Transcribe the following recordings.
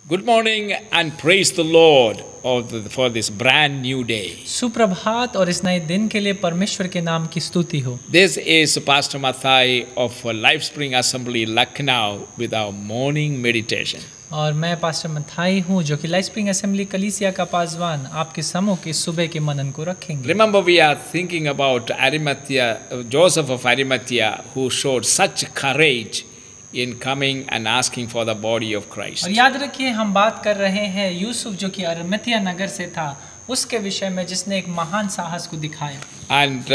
Good morning and praise the Lord for this brand new day. सुप्रभात और इस नए दिन के लिए परमेश्वर के नाम की स्तुति हो। This is Pastor Mathai of Life Spring Assembly, Lucknow, with our morning meditation. और मैं पास्टर मथाई हूँ जो कि लाइफ स्प्रिंग असेंबली कलीसिया का पासवान आपके समूह के सुबह के मनन को रखेंगे। Remember, we are thinking about Arimathea, Joseph of Arimathea, who showed such courage in coming and asking for the body of Christ. और याद रखिए हम बात कर रहे हैं यूसुफ जो कि अरिमथिया नगर से था उसके विषय में जिसने एक महान साहस को दिखाया। And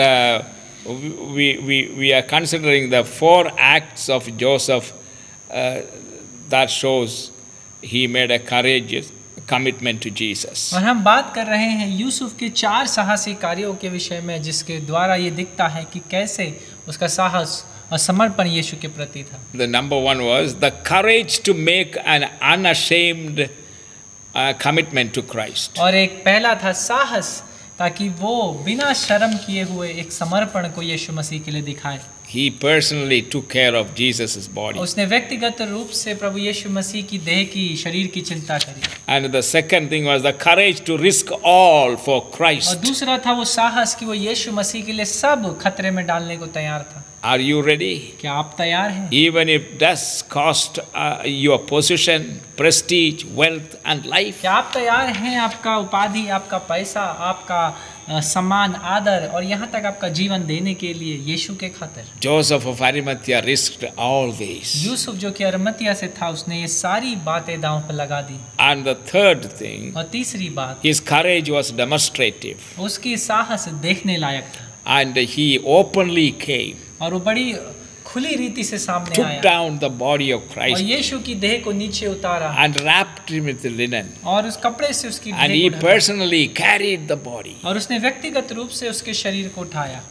we are considering the 4 acts of Joseph that shows he made a courageous commitment to Jesus. और हम बात कर रहे हैं यूसुफ के 4 साहसी कार्यों के विषय में जिसके द्वारा ये दिखता है कि कैसे उसका साहस और समर्पण यीशु के प्रति था। The number 1 was the courage to make an unashamed commitment to Christ. और एक पहला था साहस ताकि वो बिना शर्म किए हुए एक समर्पण को यीशु मसीह के लिए दिखाए। He personally took care of Jesus' body. उसने व्यक्तिगत रूप से प्रभु यीशु मसीह की देह की शरीर की चिंता करी। And the second thing was the courage to risk all for और Christ. दूसरा था वो साहस कि वो यीशु मसीह के लिए सब खतरे में डालने को तैयार था। Are you ready? क्या आप तैयार हैं? Even if it does cost your position, prestige, wealth and life. क्या आप तैयार हैं आपका उपाधि, आपका पैसा, आपका सम्मान, आदर और यहाँ तक आपका जीवन देने के लिए यीशु के खातिर? Joseph of Arimathea risked all these. Yusuf जो कि अरिमथिया से था उसने ये सारी बातें दांव पर लगा दी। And the third thing, और तीसरी बात, his courage was demonstrative. उसकी साहस देखने लायक था। And he openly came, और वो बड़ी खुली रीति से सामने took आया down the body of और Christ यीशु की देह को नीचे उतारा and wrapped him with linen. और उस कपड़े से उसकी And देह he को ढका personally carried the body. और उसने व्यक्तिगत रूप से उसके शरीर को उठाया।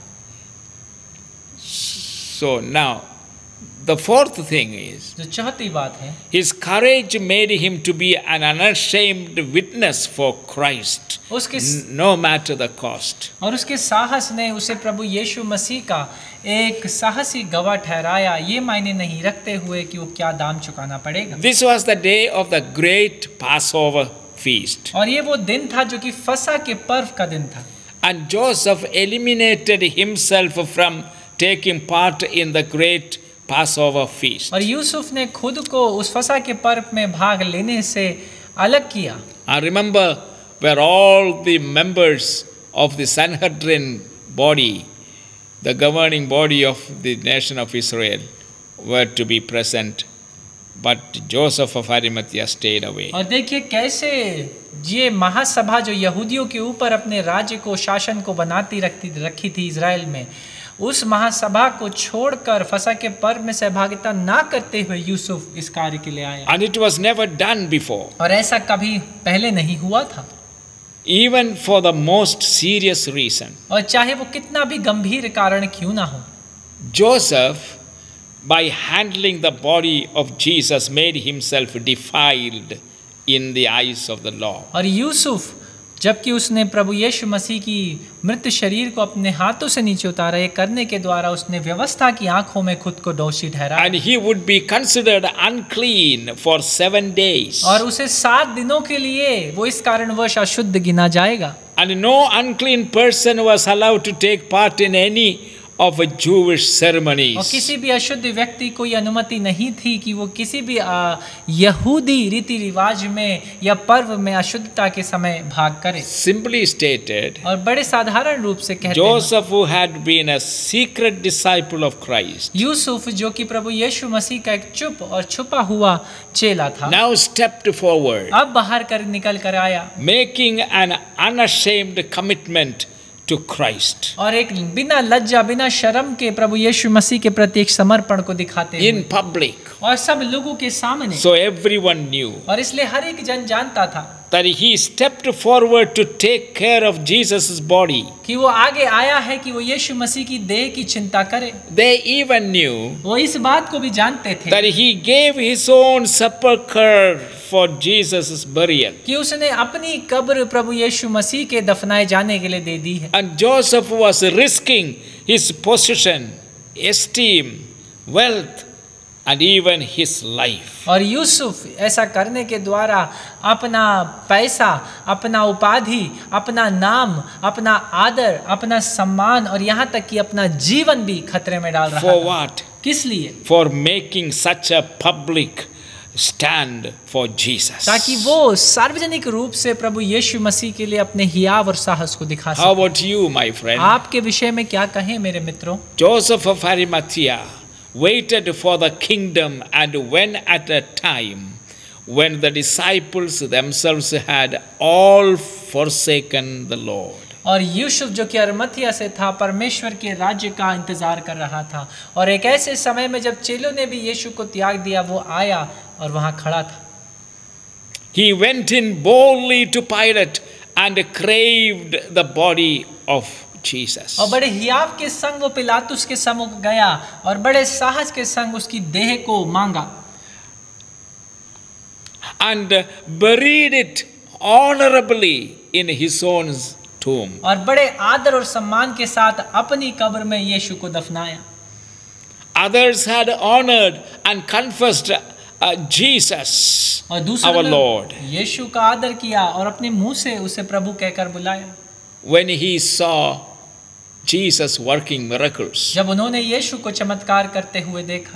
So now, the fourth thing is, जो चौथी बात है, his courage made him to be an unashamed witness for Christ, उसके no matter the cost. और उसके साहस ने उसे प्रभु यीशु मसीह का एक साहसी गवाह ठहराया, ये मायने नहीं रखते हुए कि वो क्या दाम चुकाना पड़ेगा। This was the day of the great Passover feast. और ये वो दिन था जो कि फसह के पर्व का दिन था। And Joseph eliminated himself from taking part in the great Passover feast. और यूसुफ ने खुद को उस फसह के पर्व में भाग लेने से अलग किया। I remember where all the members of the Sanhedrin body, the governing body of the nation of Israel, were to be present, but Joseph of Arimathea stayed away. और देखिए कैसे ये महासभा जो यहूदियों के ऊपर अपने राज्य को शासन को बनाती रखी थी इज़राइल में, उस महासभा को छोड़कर फसह के पर्व में सहभागिता ना करते हुए यूसुफ इस कार्य के लिए आया। And it was never done before. और ऐसा कभी पहले नहीं हुआ था। Even for the most serious reason. और चाहे वो कितना भी गंभीर कारण क्यों ना हो, Joseph, by handling the body of Jesus, made himself defiled in the eyes of the law. और यूसुफ जबकि उसने प्रभु यीशु मसीह की मृत शरीर को अपने हाथों से नीचे उतारा, ये करने के द्वारा उसने व्यवस्था की आंखों में खुद को दोषी ठहराया। And he would be considered unclean for 7 days. और उसे 7 दिनों के लिए वो इस कारणवश अशुद्ध गिना जाएगा। And no unclean person was allowed to take part in any of Jewish और ceremonies. किसी भी अशुद्ध व्यक्ति को ये अनुमति नहीं थी कि वो किसी भी यहूदी रीति रिवाज में या पर्व में अशुद्धता के समय भाग करे। Simply stated, और बड़े साधारण रूप से कहते हैं, Joseph, who had been a secret disciple of Christ, Yusuf जो कि प्रभु यीशु मसीह का एक चुप और छुपा हुआ चेला था, now stepped forward, अब बाहर कर निकल कर आया making an unashamed commitment to Christ और एक बिना लज्जा बिना शर्म के प्रभु यीशु मसीह के प्रति एक समर्पण को दिखाते in हैं public. और सब लोगों के सामने। So everyone knew और इसलिए हर एक जन जानता था that he stepped forward to take care of Jesus' body. कि वो आगे आया है कि वो यीशु मसीह की देह की चिंता करे। They even knew वो इस बात को भी जानते थे that he gave his own sepulchre for Jesus' burial. कि उसने अपनी कब्र प्रभु यीशु मसीह के दफनाए जाने के लिए दे दी है। And Joseph was risking his position, esteem, wealth, and even his life. और यूसुफ ऐसा करने के द्वारा अपना पैसा, अपना उपाधि, अपना नाम, अपना आदर, अपना सम्मान और यहाँ तक कि अपना जीवन भी खतरे में डाल रहा For था। what? किस लिए? For making such a public stand for Jesus. ताकि वो सार्वजनिक रूप से प्रभु यीशु मसीह के लिए अपने हियाव और साहस को दिखा How सके। about you, my friend? आपके विषय में क्या कहें मेरे मित्रों? Joseph of Arimathea waited for the kingdom, and when at a time when the disciples themselves had all forsaken the Lord. और यूसुफ जो कि अरमथिया से था, परमेश्वर के राज्य का इंतजार कर रहा था, और एक ऐसे समय में जब चेलों ने भी यीशु को त्याग दिया, वो आया और वहां खड़ा था। He went in boldly to Pilate and craved the body of Jesus. और बड़े हियाव के संग वो पिलातुस के सम्मुख गया और बड़े साहस के संग उसकी देह को मांगा And buried it honorably in his own tomb. और बड़े आदर और सम्मान के साथ अपनी कब्र में यीशु को दफनाया। Others had honored and confessed Jesus, और दूसरों our ने Lord. यीशु का आदर किया और अपने मुंह से उसे प्रभु कहकर बुलाया। When he saw Jesus working miracles. जब उन्होंने यीशु को चमत्कार करते हुए देखा।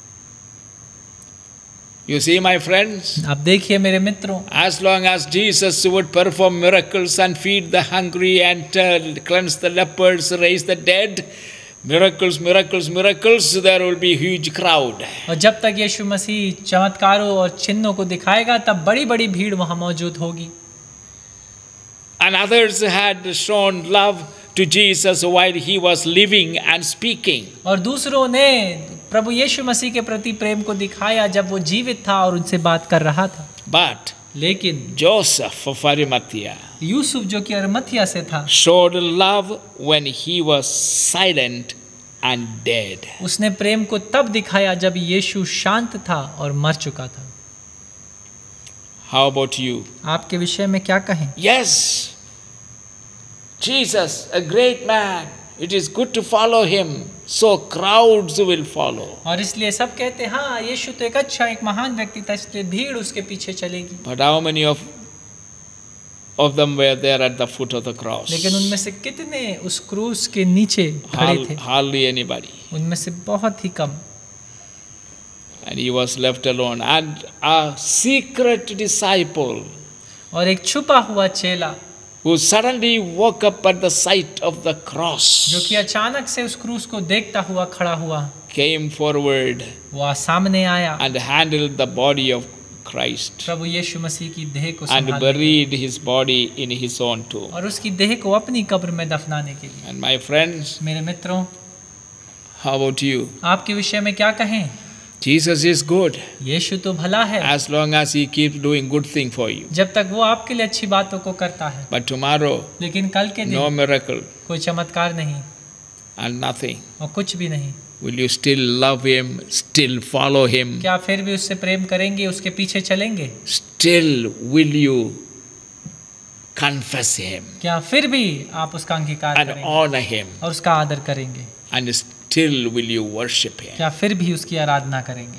You see, my friends, आप देखिए मेरे मित्रों, as long as Jesus would perform miracles and feed the hungry and cleanse the lepers, raise the dead, miracles, miracles, miracles, there will be huge crowd. और जब तक यीशु मसीह चमत्कारों और चिन्हों को दिखाएगा, तब बड़ी बड़ी भीड़ वहां मौजूद होगी। And others had shown love to Jesus while he was living and speaking. और दूसरों ने प्रभु यीशु मसीह के प्रति प्रेम को दिखाया जब वो जीवित था और उनसे बात कर रहा था। But लेकिन Joseph of Arimathea यूसुफ जो कि अरमथिया से था, showed love when he was silent and dead. उसने प्रेम को तब दिखाया जब यीशु शांत था और मर चुका था। How about you? आपके विषय में क्या कहें? Yes, Jesus, a great man. It is good to follow him, so crowds will follow. और इसलिए सब कहते हैं, हाँ यीशु तो एक अच्छा, एक महान व्यक्ति था, इसलिए भीड़ उसके पीछे चलेगी। But how many of them were there at the foot of the cross? लेकिन उनमें से कितने उस क्रूस के नीचे खड़े थे? Hardly anybody. उनमें से बहुत ही कम। And he was left alone. And a secret disciple और एक छुपा हुआ चेला who suddenly woke up at the sight of the cross जो कि अचानक से उस क्रूस को देखता हुआ खड़ा हुआ, came forward वो सामने आया and handled the body of Christ प्रभु यीशु मसीह की देह को and संभालने buried his body in his own tomb. और उसकी देह को अपनी कब्र में दफनाने के लिए। And my friends, मेरे मित्रों, how about you? आपके विषय में क्या कहें? Jesus is good यीशु तो भला है as long as he keeps doing good thing for you. जब तक वो आपके लिए अच्छी बातों को करता है, But tomorrow, लेकिन कल के no दिन miracle कोई चमत्कार नहीं and nothing. और कुछ भी नहीं। Will you still love him, still follow him? क्या फिर भी उससे प्रेम करेंगे, उसके पीछे चलेंगे? Still will you confess him क्या फिर भी आप उसका अंगीकार and करेंगे honor him? और उसका आदर करेंगे? And still will you worship him? क्या फिर भी उसकी आराधना करेंगे?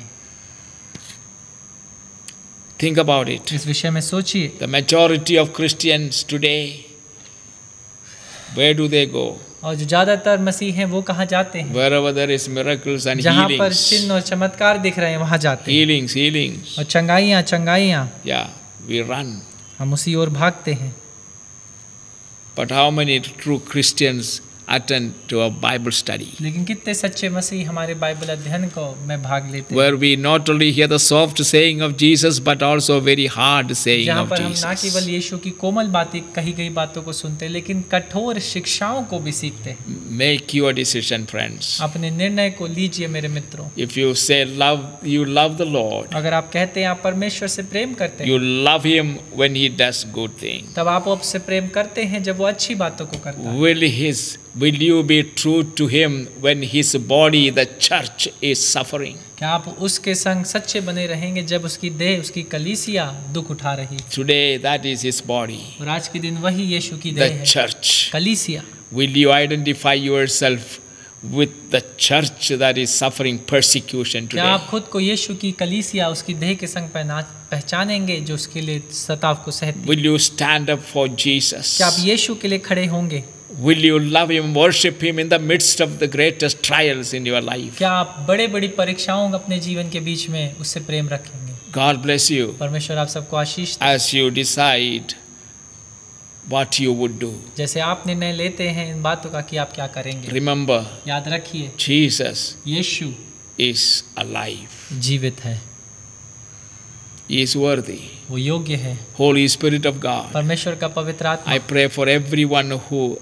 Think about it. इस विषय में सोचिए। The majority of Christians today, where do they go? और जो ज्यादातर मसीह हैं वो कहाँ जाते हैं? Wherever there is miracles and जहाँ पर healings. चिन्ह और चमत्कार दिख रहे हैं वहाँ जाते हैं। Healings. और चंगाइयाँ Yeah, we run. हम उसी ओर भागते हैं। But how many true Christians attend to a Bible study? लेकिन कितने सच्चे मसीह हमारे बाइबल अध्ययन को में भाग लेते हैं, Where we not only hear the soft saying of Jesus, but also very hard saying जहाँ of पर हम ना Jesus. केवल यीशु की कोमल बातें, कही गई बातों को सुनते हैं, लेकिन कठोर शिक्षाओं को भी सीखते हैं। Make your decision, friends. अपने निर्णय को लीजिए मेरे मित्रों। If you say you love the Lord, अगर आप कहते हैं आप परमेश्वर से प्रेम करते हैं, you love him when he does good things. तब आप उससे प्रेम करते हैं जब वो अच्छी बातों को करता है। Will you be true to him when his body, the church, is suffering? क्या आप उसके संग सच्चे बने रहेंगे जब उसकी देह, उसकी कलीसिया दुख उठा रही? Today, that is his body, और आज के दिन वही यीशु की देह the है, church. कलीसिया। Will you identify yourself with the church that is suffering persecution क्या today? आप खुद को यीशु की कलीसिया उसकी देह के संग पहचानेंगे जो उसके लिए सताव को सहती है? Will you stand up for Jesus? क्या आप यीशु के लिए खड़े होंगे? Will you love him, worship him in the midst of the greatest trials in your life? क्या आप बड़े बड़ी परीक्षाओं अपने जीवन के बीच में उससे प्रेम रखेंगे? God bless you परमेश्वर आप सबको आशीष दे। as you decide what you would do. जैसे आप निर्णय लेते हैं इन बातों का कि आप क्या करेंगे, Remember, याद रखिए Jesus यीशु is alive. जीवित है, He is worthy. वो योग्य है। Holy Spirit of God, परमेश्वर का पवित्र आत्मा I pray for everyone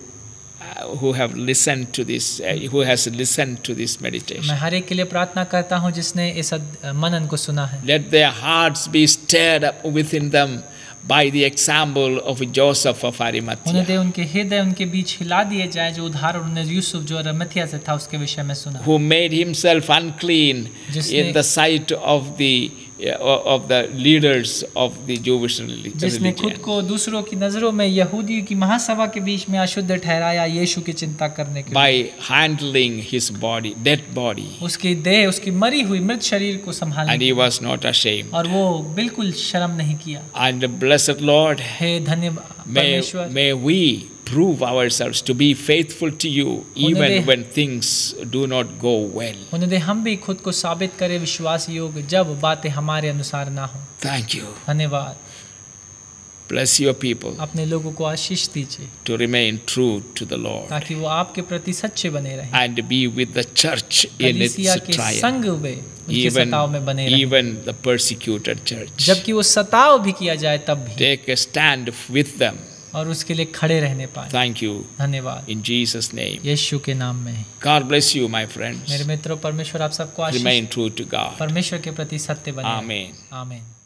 who have listened to this, who has listened to this meditation. मैं हर एक के लिए प्रार्थना करता हूँ जिसने इस मनन को सुना है। Let their hearts be stirred up within them by the example of Joseph of उन्हें Arimathea, दे उनके हृदय उनके बीच हिला दिए जाए जो उदाहरण उन्होंने यूसुफ जो अरिमथिया से था उसके विषय में सुना, who made himself unclean in the sight of the leaders of the Jewish जिसने खुद religion. को दूसरों की नजरों में यहूदियों की महासभा के बीच में अशुद्ध ठहराया यीशु की चिंता करने के लिए, By handling his body, dead body, उसकी देह उसकी मरी हुई मृत शरीर को संभालने and he was not ashamed. और वो बिल्कुल शर्म नहीं किया। And blessed Lord, हे धन्यवाद परमेश्वर, may we prove ourselves to be faithful to you even when things do not go well. उन्हें दे हम भी खुद को साबित करें विश्वास योग्य जब बातें हमारे अनुसार ना हो। Thank you. धन्यवाद। Bless your people अपने लोगों को आशीष दीजिए to remain true to the Lord ताकि वो आपके प्रति सच्चे बने रहें, and be with the church in its कलीसिया के trial, संग वे उसके सताव में बने रहें, even the persecuted church. जबकि वो सताव भी किया जाए तब भी, Take a stand with them. और उसके लिए खड़े रहने पाए। Thank you. धन्यवाद In Jesus' name. यीशु के नाम में। God bless you, my friends. मेरे मित्रों, परमेश्वर आप सबको आशीष, Remain true to God. परमेश्वर के प्रति सत्य बने। Amen. आमीन।